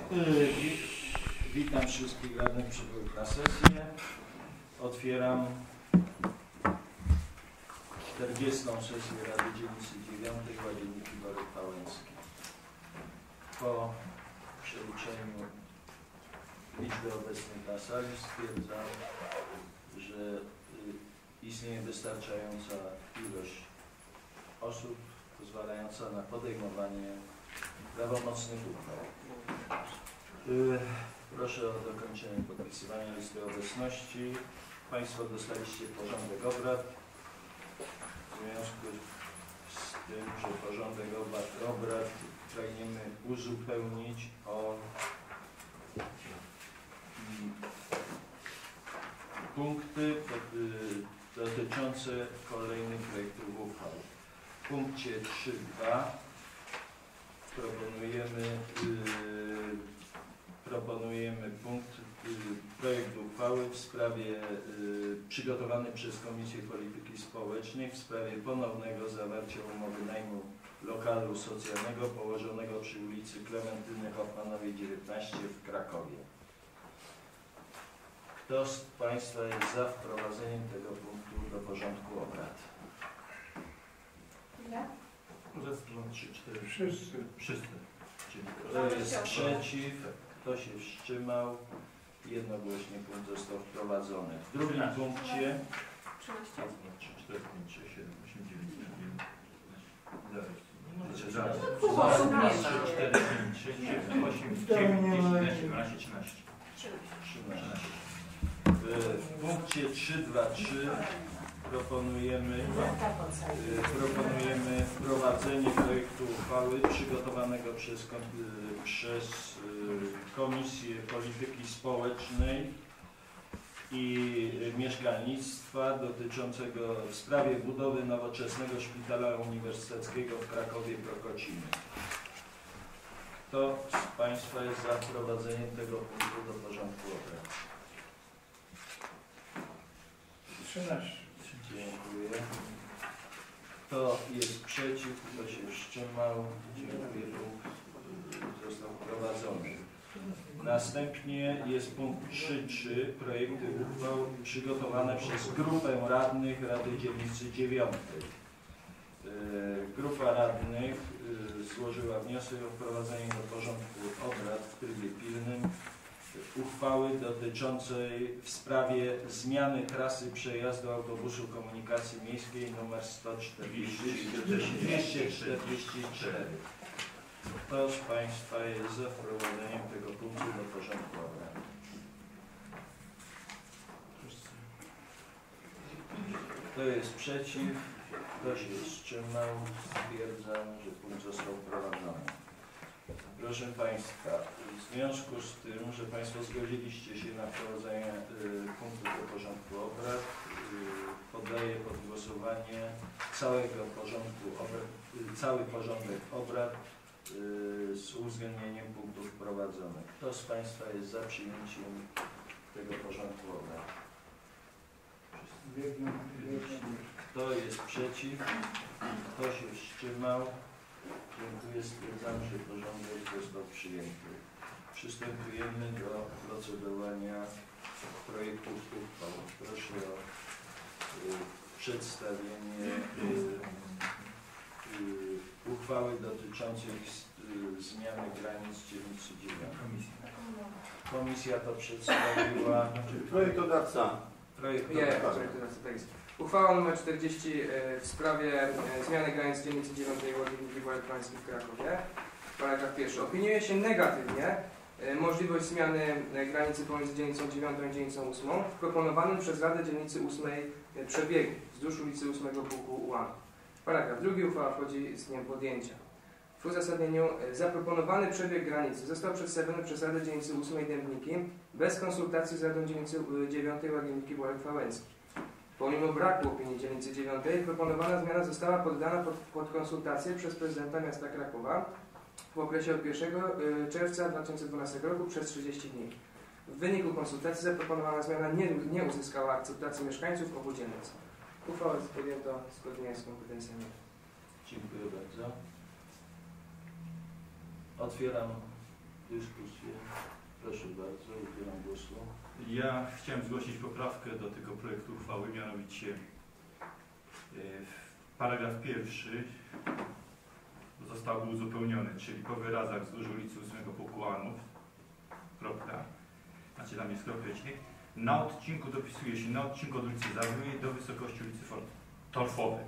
Witam wszystkich radnych przybyłych na sesję. Otwieram 40. sesję Rady Dzielnicy 9 Łagienniki Borek Pałęcki. Po przeliczeniu liczby obecnych na sali stwierdzam, że istnieje wystarczająca ilość osób pozwalająca na podejmowanie prawomocnych uchwał. Proszę o dokończenie podpisywania listy obecności. Państwo dostaliście porządek obrad. W związku z tym, że porządek obrad pragniemy uzupełnić o punkty dotyczące kolejnych projektów uchwał. W punkcie 3.2 proponujemy projekt uchwały w sprawie przygotowany przez Komisję Polityki Społecznej w sprawie ponownego zawarcia umowy najmu lokalu socjalnego położonego przy ulicy Klementyny Hoffmanowej 19 w Krakowie. Kto z Państwa jest za wprowadzeniem tego punktu do porządku obrad? Ile? 3, 4. Wszyscy. Czyli kto jest przeciw? Kto się wstrzymał? Jednogłośnie punkt został wprowadzony. W drugim punkcie 13. 3, 4, 5, 6, 7, 8, 9, 10, 11, 4, 5, 6, 7, 8, 9, 10, 11, 13. 13. W punkcie 3.2.3 proponujemy wprowadzenie projektu uchwały przygotowanego przez Komisję Polityki Społecznej i Mieszkalnictwa dotyczącego w sprawie budowy nowoczesnego szpitala uniwersyteckiego w Krakowie-Prokocimy. Kto z Państwa jest za wprowadzeniem tego punktu do porządku obrad? 13. Dziękuję. Kto jest przeciw? Kto się wstrzymał? Dziękuję. Punkt został wprowadzony. Następnie jest punkt 3.3. Projekty uchwał przygotowane przez grupę radnych Rady Dzielnicy 9. Grupa radnych złożyła wniosek o wprowadzenie do porządku obrad w trybie pilnym uchwały dotyczącej w sprawie zmiany trasy przejazdu autobusu komunikacji miejskiej nr 244. Kto z Państwa jest za wprowadzeniem tego punktu do porządku obrad? Kto jest przeciw? Kto się wstrzymał? Stwierdzam, że punkt został wprowadzony. Proszę Państwa, w związku z tym, że Państwo zgodziliście się na wprowadzenie punktu do porządku obrad, poddaję pod głosowanie cały porządek obrad z uwzględnieniem punktów wprowadzonych. Kto z Państwa jest za przyjęciem tego porządku obrad? Kto jest przeciw? Kto się wstrzymał? Dziękuję. Stwierdzam, że porządek został przyjęty. Przystępujemy do procedowania projektów uchwał. Proszę o przedstawienie uchwały dotyczącej zmiany granic dzielnicy 9. Komisja to przedstawiła. Projektodawca. Uchwała nr 40 w sprawie zmiany granic dzielnicy 9 Łagienniki Borek Pałęcki w Krakowie. Paragraf 1. Opiniuje się negatywnie możliwość zmiany granicy pomiędzy dzielnicą 9 i dzielnicą 8 w proponowanym przez Radę Dzielnicy 8 przebiegu wzdłuż ulicy 8 Pułku UAM. Paragraf 2. Uchwała wchodzi z dniem podjęcia. W uzasadnieniu zaproponowany przebieg granicy został przedstawiony przez Radę Dzielnicy 8 Dębniki bez konsultacji z Radą Dzielnicy 9 Łagienniki Borek Pałęcki. Pomimo braku opinii dzielnicy 9 proponowana zmiana została poddana pod konsultację przez prezydenta miasta Krakowa w okresie od 1 czerwca 2012 roku przez 30 dni. W wyniku konsultacji zaproponowana zmiana nie uzyskała akceptacji mieszkańców obu dzielnic. Uchwała podjęto zgodnie z kompetencjami. Dziękuję bardzo. Otwieram dyskusję? Proszę bardzo, udzielam głosu. Ja chciałem zgłosić poprawkę do tego projektu uchwały, mianowicie paragraf pierwszy został uzupełniony, czyli po wyrazach wzdłuż ulicy 8 Pokłoanów, kropka, znaczy tam jest kropecznik, na odcinku dopisuje się na odcinku od ulicy Zawiłej do wysokości ulicy Torfowej.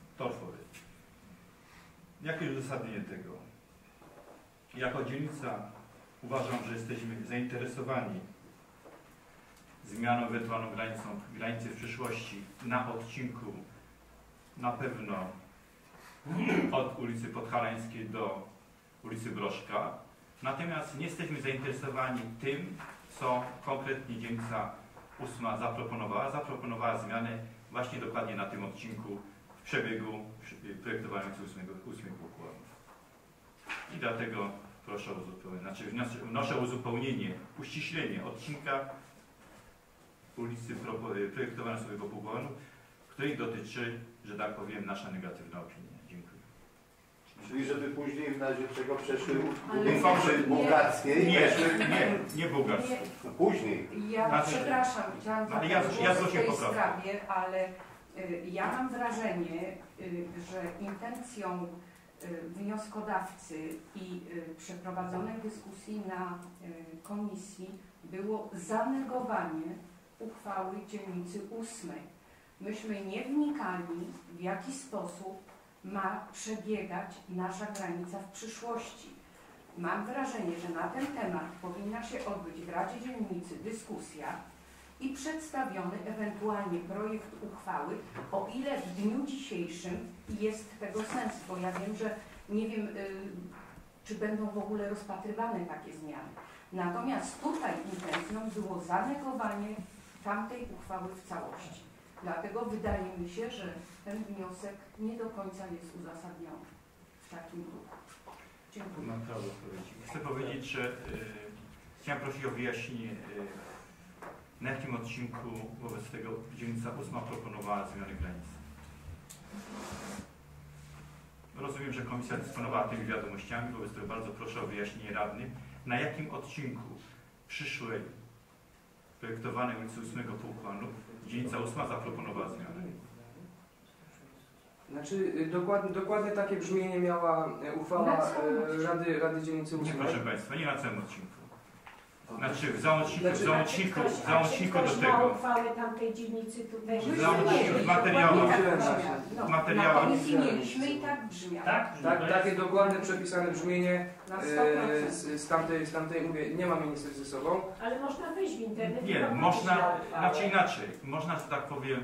Jakie jest uzasadnienie tego? Jako dzielnica uważam, że jesteśmy zainteresowani zmianą ewentualną granicy w przyszłości na odcinku na pewno od ulicy Podhalańskiej do ulicy Broszka. Natomiast nie jesteśmy zainteresowani tym, co konkretnie dzielnica 8 zaproponowała. Zaproponowała zmianę właśnie dokładnie na tym odcinku w przebiegu projektowania ulicy 8 Pokłoanów. I dlatego proszę o uzupełnienie, znaczy wnoszę o uzupełnienie, uściślenie odcinka ulicy projektowania sobie Pokłoanów, której dotyczy, że tak powiem, nasza negatywna opinia. Dziękuję. Czyli żeby później w razie czego przeszły Ale bułgarskiej? Nie bułgarskie. No później. Ja Znaczy, przepraszam, chciałam ale zabrać ja głos w tej poprawkę. sprawie, ale ja mam wrażenie, że intencją wnioskodawcy i przeprowadzonej dyskusji na komisji było zanegowanie uchwały dzielnicy 8. Myśmy nie wnikali, w jaki sposób ma przebiegać nasza granica w przyszłości. Mam wrażenie, że na ten temat powinna się odbyć w Radzie Dzielnicy dyskusja i przedstawiony ewentualnie projekt uchwały, o ile w dniu dzisiejszym jest tego sens, bo ja wiem, że nie wiem, czy będą w ogóle rozpatrywane takie zmiany. Natomiast tutaj intencją było zanegowanie tamtej uchwały w całości. Dlatego wydaje mi się, że ten wniosek nie do końca jest uzasadniony w takim duchu. Dziękuję. Mam prawo odpowiedzi. Chcę powiedzieć, że chciałem prosić o wyjaśnienie, na jakim odcinku wobec tego dzielnica 8 proponowała zmiany granicy. Rozumiem, że komisja dysponowała tymi wiadomościami, wobec tego bardzo proszę o wyjaśnienie radnych, na jakim odcinku przyszłej projektowanej ulicy 8 Pokłoanów dzielnica 8 zaproponowała zmiany. Znaczy, dokładnie takie brzmienie miała uchwała Rady Dzielnicy 8. Nie, proszę Państwa, nie na całym odcinku. Znaczy w załączniku do Ktoś ma tego. uchwałę tamtej dzielnicy tutaj. W materiałach. No, W na materiałach. komisji mieliśmy i tak brzmiało. Tak? Takie dokładnie przepisane brzmienie Na 100%. z tamtej, mówię, nie mam minister ze sobą. Ale można wejść w internet. i Nie, zobaczyć można, na uchwałę. znaczy inaczej, można, że tak powiem,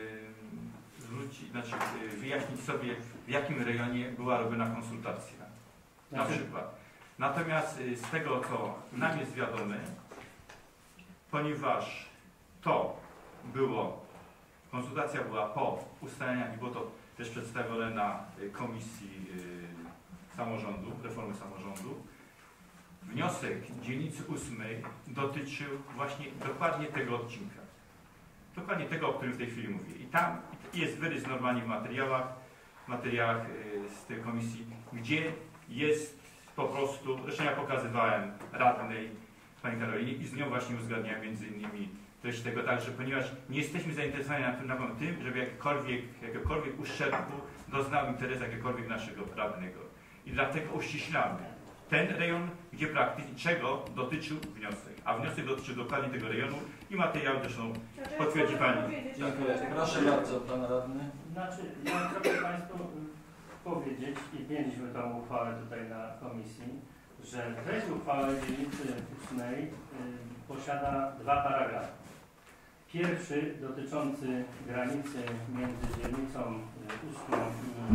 wyjaśnić sobie, w jakim rejonie była robiona konsultacja, na przykład. Natomiast z tego, co nam jest wiadome, ponieważ to było, konsultacja była po ustaleniach i było to też przedstawione na Komisji Samorządu, Reformy Samorządu, wniosek dzielnicy 8 dotyczył właśnie dokładnie tego odcinka. Dokładnie tego, o którym w tej chwili mówię. I tam jest wyrys normalnie w materiałach z tej komisji, gdzie jest po prostu, zresztą ja pokazywałem radnej pani Karolinie i z nią właśnie uzgadniałem między innymi treść tego także, ponieważ nie jesteśmy zainteresowani na pewno tym, żeby jakiegokolwiek uszczerbku doznał interes jakiegokolwiek naszego radnego. I dlatego uściślamy ten rejon, gdzie praktycznie czego dotyczył wniosek. A wniosek dotyczy dokładnie tego rejonu i materiał zresztą potwierdzi pani. Dziękuję. Proszę bardzo, pan radny. Znaczy, ja chcę Państwu powiedzieć i mieliśmy tą uchwałę tutaj na komisji, że treść uchwały dzielnicy 8 posiada 2 paragrafy. Pierwszy dotyczący granicy między dzielnicą 8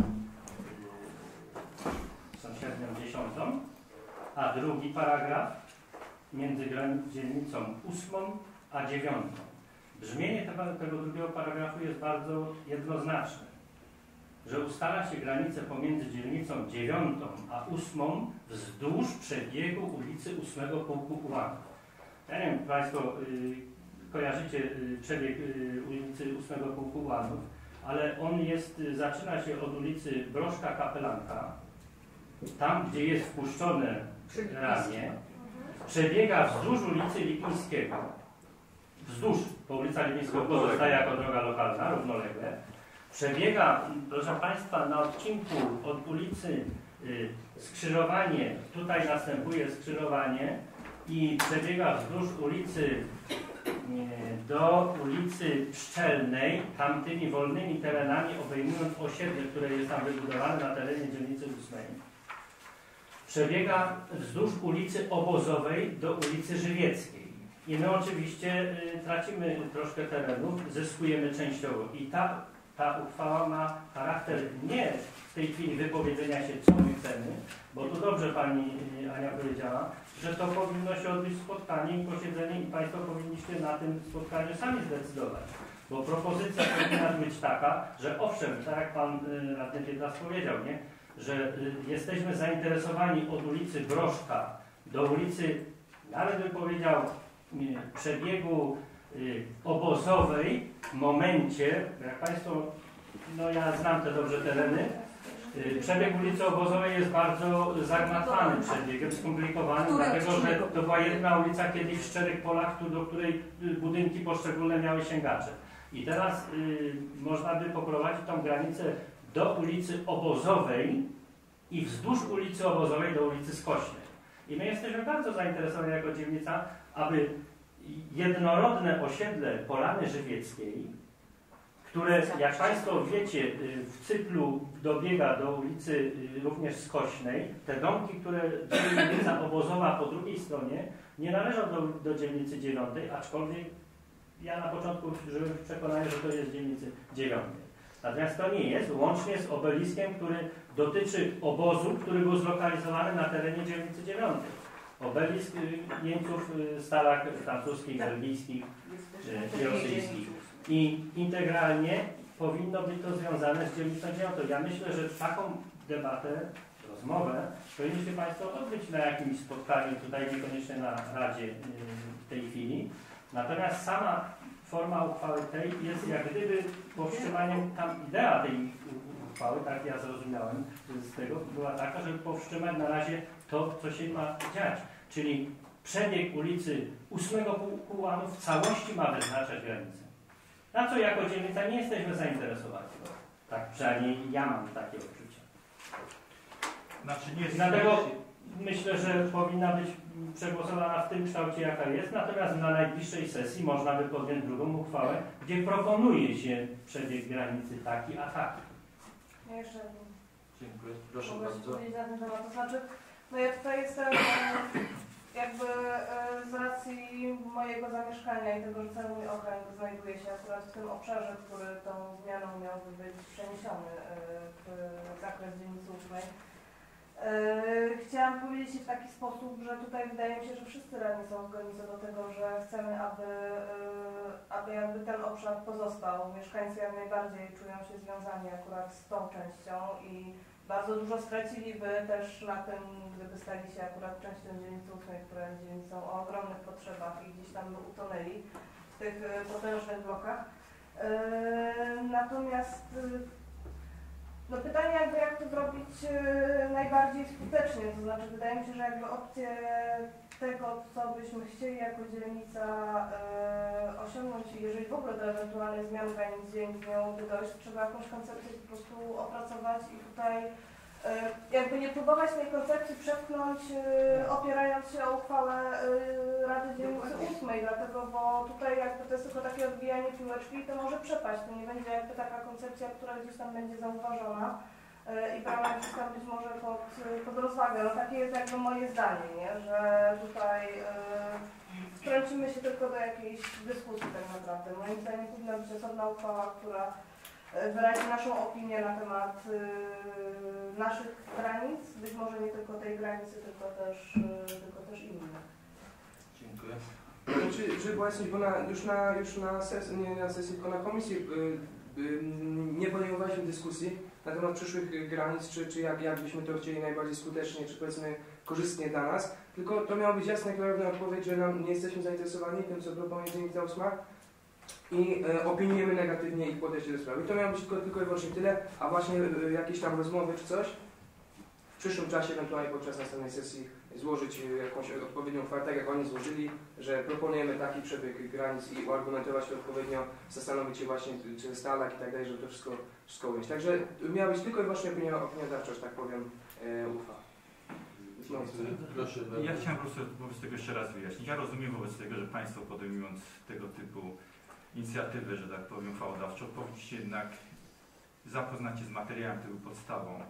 i sąsiednią 10, a drugi paragraf między dzielnicą 8 a 9. Brzmienie tego drugiego paragrafu jest bardzo jednoznaczne, że ustala się granicę pomiędzy dzielnicą 9 a 8 wzdłuż przebiegu ulicy 8 Pokłoanów. Ja nie wiem, Państwo kojarzycie przebieg ulicy 8 Pokłoanów, ale on zaczyna się od ulicy Broszka Kapelanka, tam gdzie jest wpuszczone ramię, przebiega wzdłuż ulicy Lipińskiego. Wzdłuż, bo ulica Lipińskiego pozostaje jako droga lokalna, równolegle. Przebiega, proszę Państwa, na odcinku od ulicy skrzyżowanie, tutaj następuje skrzyżowanie i przebiega wzdłuż ulicy do ulicy Pszczelnej, tamtymi wolnymi terenami, obejmując osiedle, które jest tam wybudowane na terenie dzielnicy 8. Przebiega wzdłuż ulicy Obozowej do ulicy Żywieckiej. I my oczywiście tracimy troszkę terenów, zyskujemy częściowo. I ta uchwała ma charakter nie w tej chwili wypowiedzenia się, co my chcemy, bo tu dobrze Pani Ania powiedziała, że to powinno się odbyć spotkanie i posiedzenie i Państwo powinniście na tym spotkaniu sami zdecydować. Bo propozycja powinna być taka, że owszem, tak jak Pan radny Pietras powiedział, nie? Że jesteśmy zainteresowani od ulicy Broszka do ulicy, nawet bym powiedział, przebiegu Obozowej w momencie, jak Państwo, no ja znam te dobrze tereny, przebieg ulicy Obozowej jest bardzo zagmatwanym przebiegiem, skomplikowanym, dlatego że to była jedna ulica kiedyś w Szczerych Polach, do której budynki poszczególne miały sięgacze. I teraz można by poprowadzić tą granicę do ulicy Obozowej i wzdłuż ulicy Obozowej do ulicy Skośnej. I my jesteśmy bardzo zainteresowani jako dzielnica, aby jednorodne osiedle Polany Żywieckiej, które, jak Państwo wiecie, w cyklu dobiega do ulicy również Skośnej, te domki, które dzieli ulica Obozowa po drugiej stronie, nie należą do dzielnicy 9, aczkolwiek ja na początku żyłem w przekonaniu, że to jest dzielnicy 9. Natomiast to nie jest, łącznie z obeliskiem, który dotyczy obozu, który był zlokalizowany na terenie dzielnicy 9. Obelisk jeńców stalak francuskich, belgijskich i rosyjskich. I integralnie powinno być to związane z dzielnicą 9. Ja myślę, że taką debatę, rozmowę powinniście Państwo odbyć na jakimś spotkaniu, tutaj niekoniecznie na Radzie w tej chwili. Natomiast sama forma uchwały tej jest jak gdyby powstrzymaniem, tam idea tej uchwały, tak ja zrozumiałem z tego, była taka, żeby powstrzymać na razie to, co się ma dziać. Czyli przebieg ulicy 8 Pułanu w całości ma wyznaczać granicę. Na co jako dzielnica nie jesteśmy zainteresowani. Tak, przynajmniej ja mam takie odczucia. Znaczy nie jest... Dlatego myślę, że powinna być przegłosowana w tym kształcie, jaka jest, natomiast na najbliższej sesji można by podjąć drugą uchwałę, gdzie proponuje się przebieg granicy taki, a taki. Ja jeszcze Dziękuję. Proszę mogę bardzo. powiedzieć na ten temat. To znaczy, no ja tutaj jestem jakby z racji mojego zamieszkania i tego, że cały mój okręg znajduje się akurat w tym obszarze, który tą zmianą miałby być przeniesiony w zakres dzielnicy 8. Chciałam powiedzieć w taki sposób, że tutaj wydaje mi się, że wszyscy radni są zgodni co do tego, że chcemy, aby jakby ten obszar pozostał. Mieszkańcy jak najbardziej czują się związani akurat z tą częścią i bardzo dużo straciliby też na tym, gdyby stali się akurat częścią dzielnicy 8, która jest dzielnicą o ogromnych potrzebach i gdzieś tam by utonęli w tych potężnych blokach. Natomiast no pytanie jakby jak to zrobić najbardziej skutecznie, to znaczy wydaje mi się, że jakby opcje tego, co byśmy chcieli jako dzielnica osiągnąć i jeżeli w ogóle do ewentualnej zmiany granic dzielnic miałoby dojść, trzeba jakąś koncepcję po prostu opracować i tutaj jakby nie próbować tej koncepcji przepchnąć opierając się o uchwałę Rady Dzielnicy 8, dlatego bo tutaj jakby to jest tylko takie odbijanie piłeczki i to może przepaść, to nie będzie jakby taka koncepcja, która gdzieś tam będzie zauważona i brana gdzieś tam być może pod rozwagę. No takie jest jakby moje zdanie, nie? Że tutaj wtrącimy się tylko do jakiejś dyskusji tak naprawdę. Moim zdaniem powinna być osobna uchwała, która wyrazi naszą opinię na temat naszych granic, być może nie tylko tej granicy, tylko też innych. Dziękuję. Czy wyjaśnić, bo już na sesji, nie na sesji, tylko na komisji nie podejmowaliśmy dyskusji na temat przyszłych granic, czy jak byśmy to chcieli najbardziej skutecznie, czy powiedzmy korzystnie dla nas, tylko to miała być jasna i klarowna odpowiedź, że nie jesteśmy zainteresowani tym, co proponuje dzielnica 8 i opiniujemy negatywnie ich podejście do sprawy. I to miało być tylko i wyłącznie tyle, a właśnie jakieś tam rozmowy czy coś w przyszłym czasie, ewentualnie podczas następnej sesji złożyć jakąś odpowiednią uchwałę, tak jak oni złożyli, że proponujemy taki przebieg granic i uargumentować to odpowiednio, zastanowić się właśnie, czy stalak i tak dalej, żeby to wszystko ująć. Także miała być tylko i wyłącznie opiniodawcza, że tak powiem, uchwała. No, Proszę bardzo. Ja chciałem po prostu wobec tego jeszcze raz wyjaśnić. Ja rozumiem wobec tego, że Państwo podejmując tego typu inicjatywę, że tak powiem, uchwałodawczą, powinniście jednak zapoznać się z materiałem, który był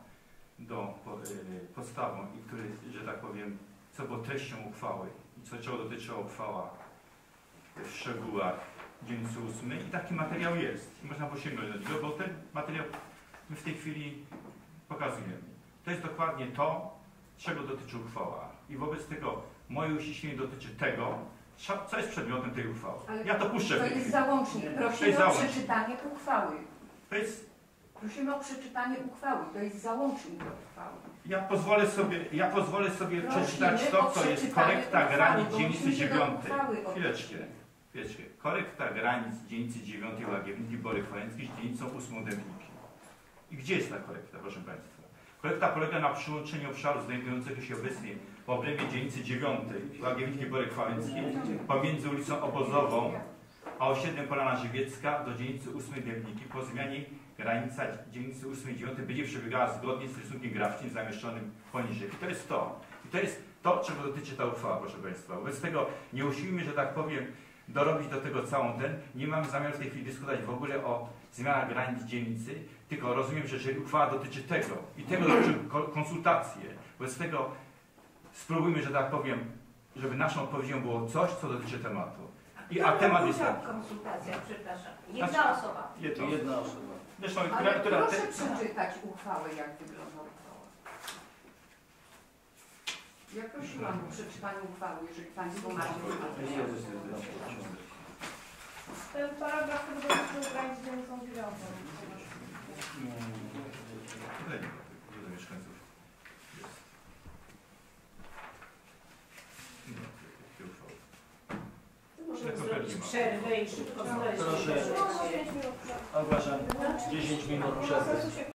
podstawą i który, że tak powiem, co było treścią uchwały i czego dotyczyła uchwała w szczegółach dziennicy 8 i taki materiał jest. I można posięgnąć do niego, bo ten materiał my w tej chwili pokazujemy. To jest dokładnie to, czego dotyczy uchwała. I wobec tego moje uściślenie dotyczy tego, co jest przedmiotem tej uchwały. Ale Ja to puszczę w to tej jest chwili. załącznik. To Prosimy jest o załącznik. przeczytanie uchwały. To jest, Prosimy o przeczytanie uchwały. To jest załącznik do uchwały. ja pozwolę sobie Prosimy przeczytać o to, co jest przeczytanie korekta uchwały, granic bo dzielnicy musimy się do 9. uchwały odnieść. Chwileczkę. Korekta granic dzielnicy 9 Łagiewniki Bory Chwaleńskiej z dzielnicą 8 Dębniki. I gdzie jest ta korekta, proszę Państwa? Korekta polega na przyłączeniu obszaru znajdującego się obecnie w obrębie dzielnicy 9 Łagiewniki Bory Chwaleńskiej pomiędzy ulicą Obozową a osiedlem Polana Żywiecka do dzielnicy 8 Dębniki. Po zmianie granica dzielnicy 8 i 9 będzie przebiegała zgodnie z rysunkiem grafczym zamieszczonym poniżej. I to jest to. I to jest to, czego dotyczy ta uchwała, proszę Państwa. Wobec tego nie usiłujmy, że tak powiem, dorobić do tego całą nie mamy zamiaru w tej chwili dyskutować w ogóle o zmianach granic dzielnicy, tylko rozumiem, że jeżeli uchwała dotyczy tego i tego dotyczy konsultacje, wobec tego spróbujmy, że tak powiem, żeby naszą odpowiedzią było coś, co dotyczy tematu. A temat jest taki. Konsultacja, przepraszam. Znaczy- Jedna osoba. Jedna osoba. Zresztą, Ale proszę przeczytać uchwałę, jak wygląda uchwała. Ja prosiłam o przeczytanie uchwały, jeżeli Państwo macie. Ten paragraf, który dotyczył granic dzielnicą 9. do mieszkańców jest. Możemy zrobić przerwę i szybko znaleźć. Proszę. informację. Ogłaszam 10 minut przerwy.